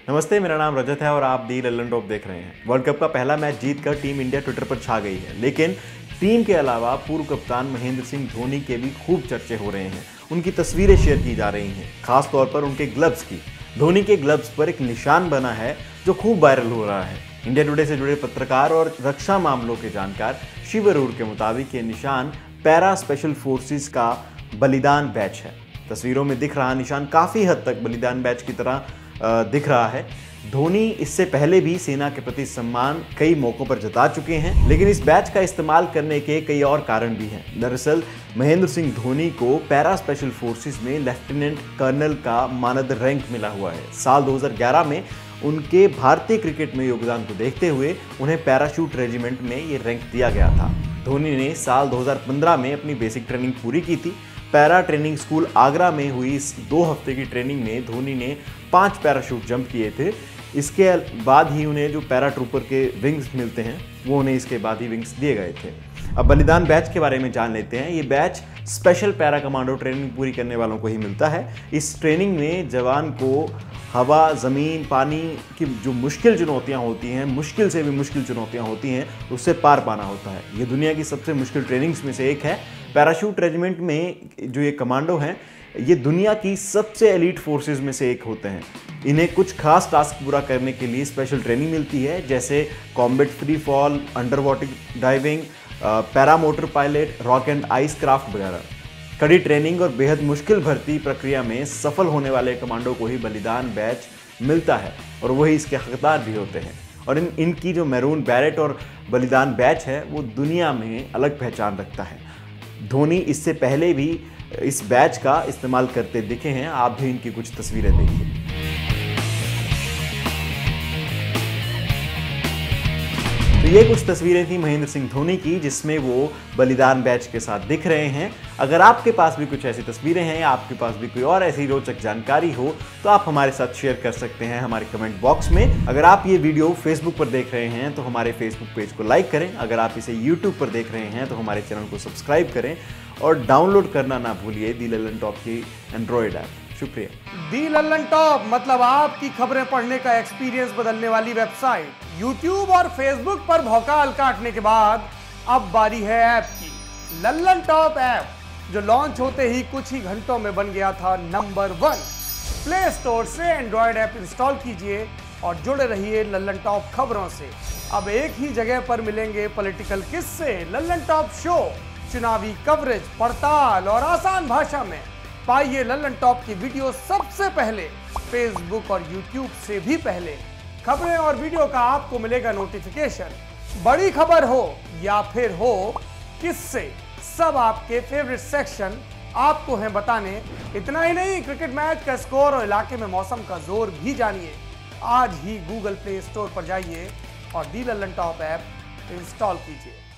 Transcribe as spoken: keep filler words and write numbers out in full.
नमस्ते, मेरा नाम रजत है और आप दी लल्लन टॉप देख रहे हैं। वर्ल्ड कप का पहला मैच जीतकर टीम इंडिया ट्विटर पर छा गई है, लेकिन टीम के अलावा पूर्व कप्तान महेंद्र सिंह धोनी के भी खूब चर्चे हो रहे हैं। उनकी तस्वीरें शेयर की जा रही हैं, खास तौर पर उनके ग्लव्स की। धोनी के ग्लव्स पर एक निशान बना है जो खूब वायरल हो रहा है। इंडिया टुडे से जुड़े पत्रकार और रक्षा मामलों के जानकार शिव अरोड़ा के मुताबिक ये निशान पैरा स्पेशल फोर्सेस का बलिदान बैच है। तस्वीरों में दिख रहा निशान काफ़ी हद तक बलिदान बैच की तरह दिख रहा है। धोनी इससे पहले भी सेना के प्रति सम्मान कई मौकों पर जता चुके हैं, लेकिन इस बैच का इस्तेमाल करने के कई और कारण भी हैं। दरअसल महेंद्र सिंह धोनी को पैरा स्पेशल फोर्सेस में लेफ्टिनेंट कर्नल का मानद रैंक मिला हुआ है। साल दो हज़ार ग्यारह में उनके भारतीय क्रिकेट में योगदान को देखते हुए उन्हें पैराशूट रेजिमेंट में ये रैंक दिया गया था। धोनी ने साल दो हज़ार पंद्रह में अपनी बेसिक ट्रेनिंग पूरी की थी। पैरा ट्रेनिंग स्कूल आगरा में हुई इस दो हफ्ते की ट्रेनिंग में धोनी ने पांच पैराशूट जंप किए थे। इसके बाद ही उन्हें जो पैरा ट्रूपर के विंग्स मिलते हैं वो उन्हें इसके बाद ही विंग्स दिए गए थे। अब बलिदान बैच के बारे में जान लेते हैं। ये batch special para commando training पूरी करने वालों को ही मिलता है। इस ट्रेनिंग में जवान को हवा, ज़मीन, पानी की जो मुश्किल चुनौतियां होती हैं, मुश्किल से भी मुश्किल चुनौतियां होती हैं, उससे पार पाना होता है। ये दुनिया की सबसे मुश्किल ट्रेनिंग्स में से एक है। पैराशूट रेजिमेंट में जो ये कमांडो हैं, ये दुनिया की सबसे एलीट फोर्सेस में से एक होते हैं। इन्हें कुछ खास टास्क पूरा करने के लिए स्पेशल ट्रेनिंग मिलती है, जैसे combat free fall, under water diving, paramotor pilot, rock and ice craft वगैरह। कड़ी ट्रेनिंग और बेहद मुश्किल भर्ती प्रक्रिया में सफल होने वाले कमांडो को ही बलिदान बैच मिलता है और वही इसके हकदार भी होते हैं। और इन इनकी जो मैरून बैरेट और बलिदान बैच है वो दुनिया में अलग पहचान रखता है। धोनी इससे पहले भी इस बैच का इस्तेमाल करते दिखे हैं। आप भी इनकी कुछ तस्वीरें देखिए। तो ये कुछ तस्वीरें थी महेंद्र सिंह धोनी की, जिसमें वो बलिदान बैच के साथ दिख रहे हैं। अगर आपके पास भी कुछ ऐसी तस्वीरें हैं या आपके पास भी कोई और ऐसी रोचक जानकारी हो तो आप हमारे साथ शेयर कर सकते हैं हमारे कमेंट बॉक्स में। अगर आप ये वीडियो फेसबुक पर देख रहे हैं तो हमारे फेसबुक पेज को लाइक करें। अगर आप इसे यूट्यूब पर देख रहे हैं तो हमारे चैनल को सब्सक्राइब करें और डाउनलोड करना ना भूलिए दी लल्लन टॉप की एंड्रॉयड ऐप। शुक्रिया। दी लल्लन टॉप मतलब आपकी खबरें पढ़ने का एक्सपीरियंस बदलने वाली वेबसाइट। यूट्यूब और फेसबुक पर भौकाल काटने के बाद अब बारी है ऐप की। लल्लन टॉप ऐप जो लॉन्च होते ही कुछ ही घंटों में बन गया था नंबर वन। प्ले स्टोर से एंड्रॉयड ऐप इंस्टॉल कीजिए और जुड़े रहिए लल्लन टॉप खबरों से। अब एक ही जगह पर मिलेंगे पॉलिटिकल किस्से, लल्लन टॉप शो, चुनावी कवरेज, पड़ताल और आसान भाषा में। पाइए लल्लन टॉप की वीडियो सबसे पहले, फेसबुक और यूट्यूब से भी पहले। खबरें और वीडियो का आपको मिलेगा नोटिफिकेशन। बड़ी खबर हो या फिर हो किससे, सब आपके फेवरेट सेक्शन आपको हैं बताने। इतना ही नहीं, क्रिकेट मैच का स्कोर और इलाके में मौसम का जोर भी जानिए। आज ही गूगल प्ले स्टोर पर जाइए और the Lallan top app install कीजिए।